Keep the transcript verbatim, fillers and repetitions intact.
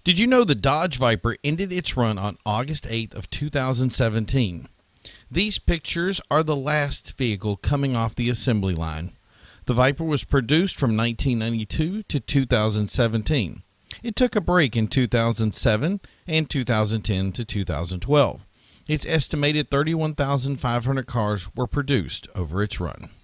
Did you know the Dodge Viper ended its run on August eighth of two thousand seventeen? These pictures are the last vehicle coming off the assembly line. The Viper was produced from nineteen ninety-two to two thousand seventeen. It took a break in two thousand seven and two thousand ten to two thousand twelve. Its estimated thirty-one thousand five hundred cars were produced over its run.